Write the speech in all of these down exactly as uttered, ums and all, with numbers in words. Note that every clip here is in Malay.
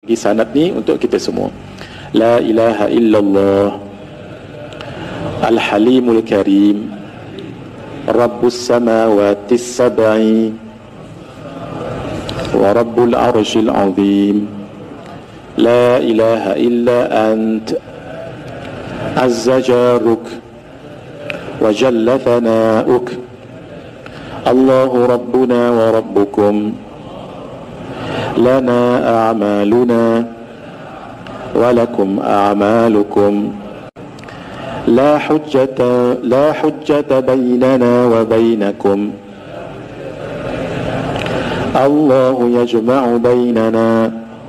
Di sanad ni untuk kita semua. La ilaha illallah Al-Halimul Karim Rabbus Samawatis Sab'i wa Rabbul Arshil Azim. La ilaha illa ant Azza Jaruk wa Jalla Thana'uk. Allahu Rabbuna wa Rabbukum. Lana a'maluna walakum a'malukum. La hujjata la hujjata bainana wa bainakum. Allahu yajma'u bainana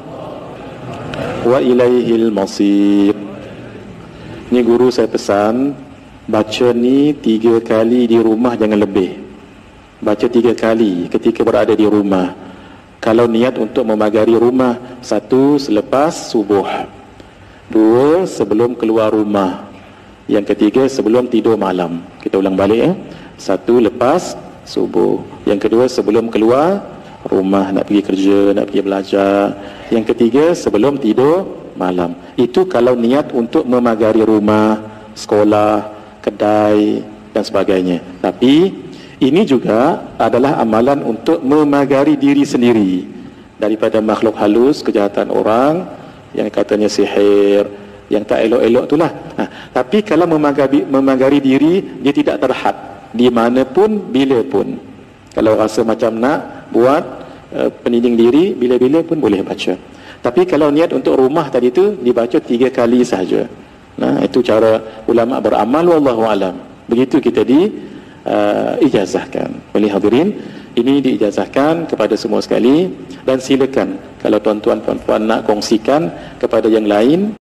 wa ilaihil masir. Ni guru saya pesan, baca ni tiga kali di rumah, jangan lebih. Baca tiga kali ketika berada di rumah. Kalau niat untuk memagari rumah, satu selepas subuh, dua sebelum keluar rumah, yang ketiga sebelum tidur malam. Kita ulang balik eh. Satu lepas subuh, yang kedua sebelum keluar rumah, nak pergi kerja, nak pergi belajar, yang ketiga sebelum tidur malam. Itu kalau niat untuk memagari rumah, sekolah, kedai dan sebagainya. Tapi ini juga adalah amalan untuk memagari diri sendiri daripada makhluk halus, kejahatan orang yang katanya sihir, yang tak elok-elok itulah. Ha, tapi kalau memagari, memagari diri, dia tidak terhad di mana pun, bila pun. Kalau rasa macam nak buat uh, peninding diri, bila-bila pun boleh baca. Tapi kalau niat untuk rumah tadi tu, dibaca tiga kali sahaja. Nah, itu cara ulama beramal, wallahu alam. Begitu kita di uh, ijazahkan. Oleh hadirin, ini diijazahkan kepada semua sekali, dan silakan kalau tuan-tuan puan-puan nak kongsikan kepada yang lain